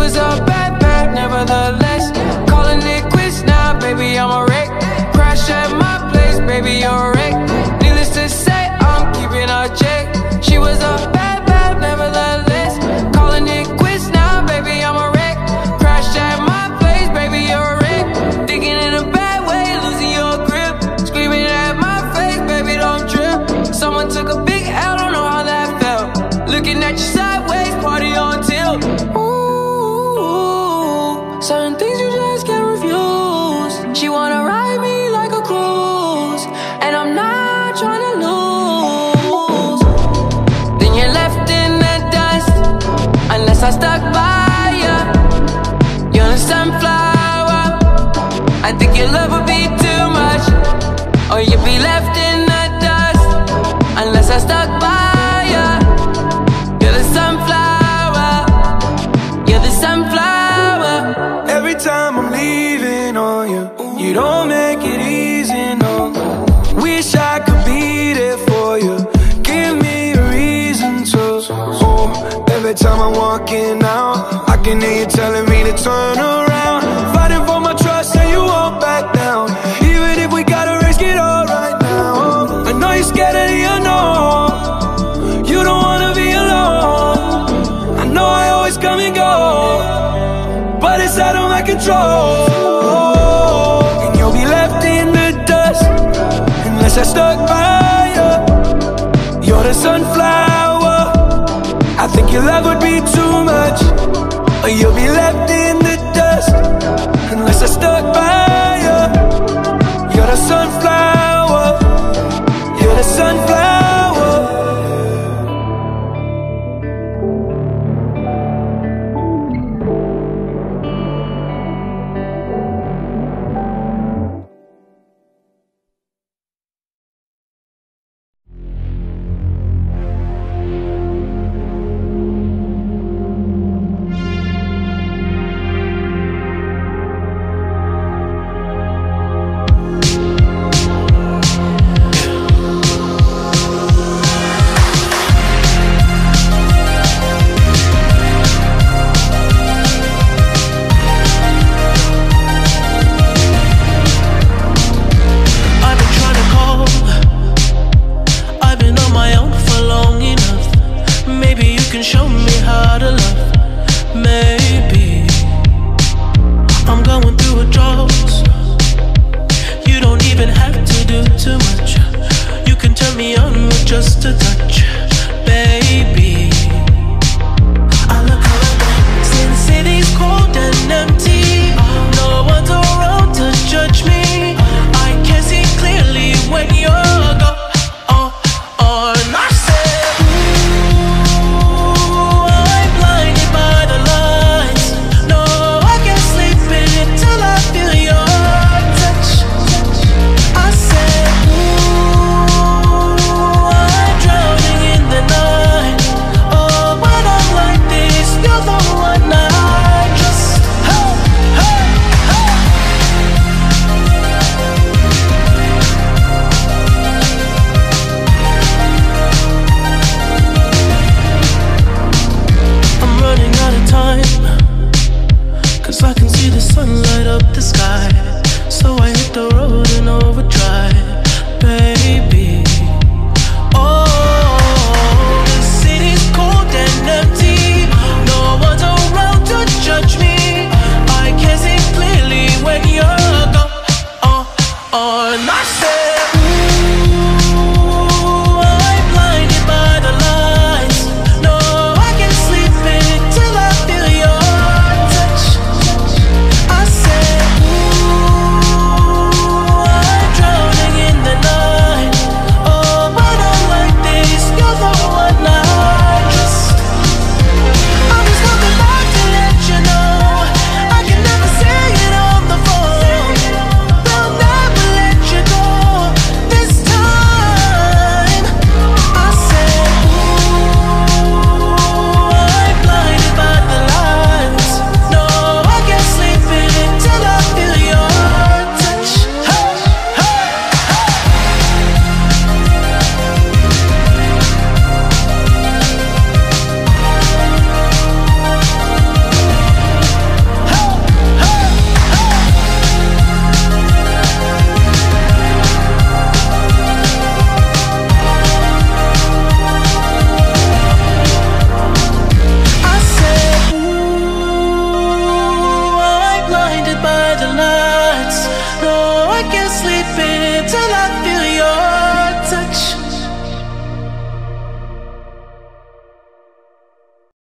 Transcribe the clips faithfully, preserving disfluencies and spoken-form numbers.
was a bad, bad, nevertheless. Calling it quits now, baby, I'm a wreck. Crash at my place, baby, you're a wreck. Needless to say, I'm keeping a check. She was a bad, bad, nevertheless. Calling it quits now, baby, I'm a wreck. Crash at my place, baby, you're a wreck. Thinking in a bad way, losing your grip. Screaming at my face, baby, don't trip. Someone took a big L, don't know how that felt. Looking at you sideways, party on tilt. Ooh, certain things you just can't refuse. She wanna ride me like a cruise, and I'm not trying to lose. Then you're left in the dust, unless I stuck by ya. You're a sunflower. I think your love would be too much, or you'd be left in the dust, unless I stuck by ya. You're the sunflower. You're the sunflower. Every time I'm leaving on you, you don't make it easy, no. Wish I could be there for you. Give me a reason to. Oh, every time I'm walking out, I can hear you telling me to turn around. Fighting for my trust and you won't back down. Even if we gotta risk it all right now. I know you're scared of the unknown. You don't wanna be alone. I know I always come and go, but it's out of my control. And you'll be left in the dust, unless I stuck by you. You're the sunflower. I think your love would be too much, or you'll be left in the dust, unless I stuck by you. You're the sunflower. You're the sunflower. Drown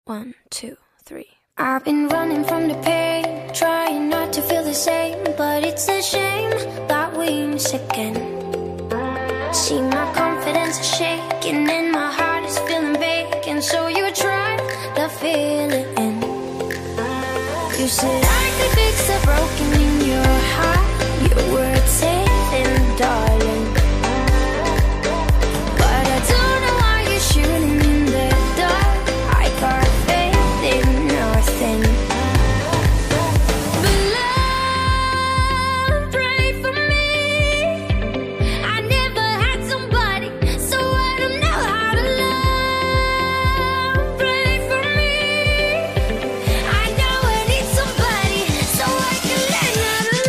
One, two, three. I've been running from the pain, trying not to feel the same, but it's a shame that we miss again. See, my confidence is shaking and my heart is feeling vacant, so you try to fill it in. You said I could fix the broken in your heart, your words saying, darling, but I don't know why you're shooting in the dark. I got faith in nothing. But love, pray for me. I never had somebody, so I don't know how to love. Pray for me. I know I need somebody, so I can learn how to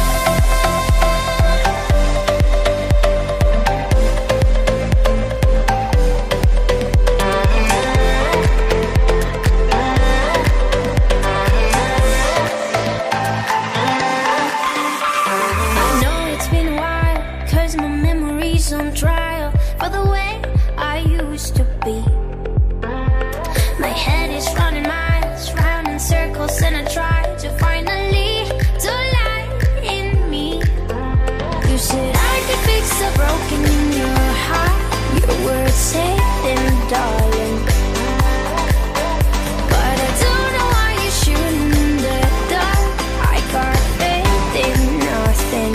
I know it's been a while, cause my memory's on trial for the way I used to be. My head is running miles, round in circles, and I try to find a little light in me. You said I could fix the broken in your heart, your words saying, darling, but I don't know why you're shooting in the dark. I got faith in nothing.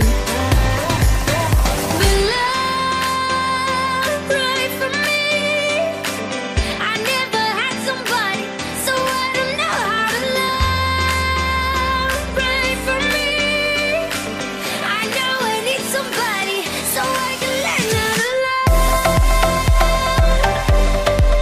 But love, pray for me. I never had somebody, so I don't know how to love. Pray for me. I know I need somebody, so I can learn how to love.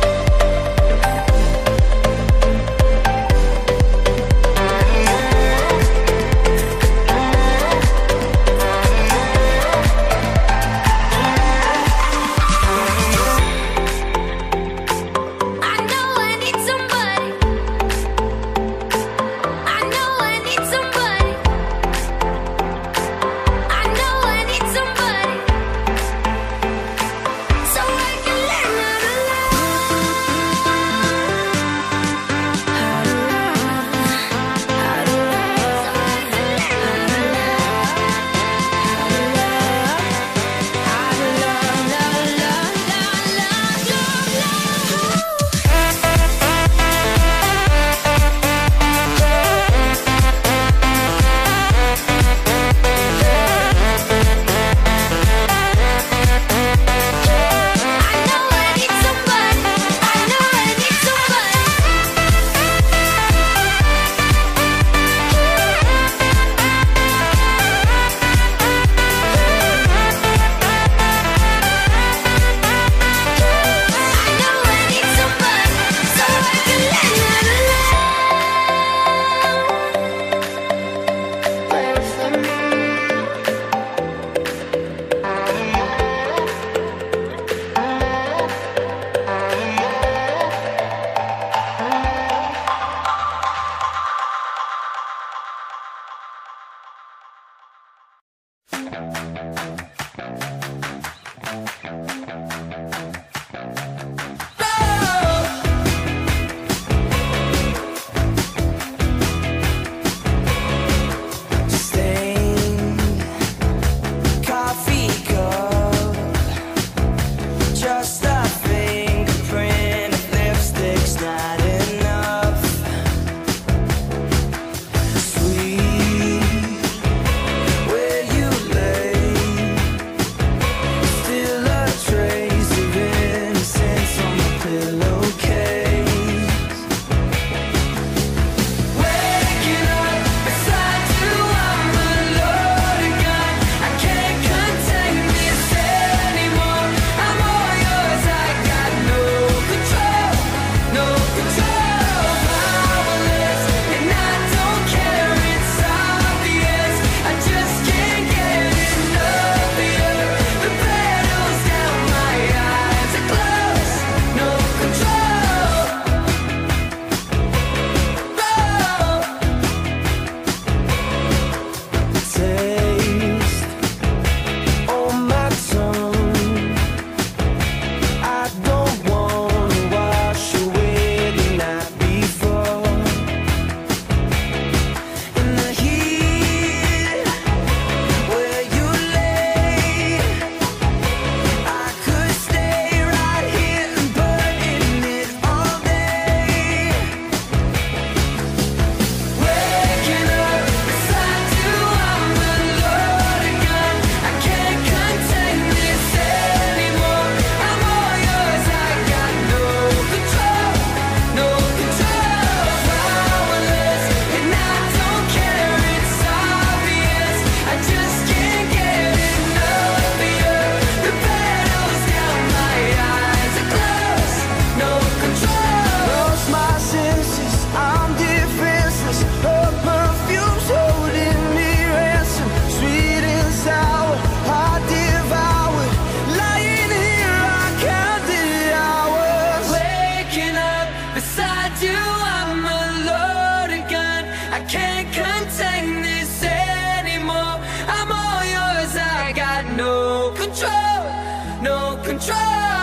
got no control, no control.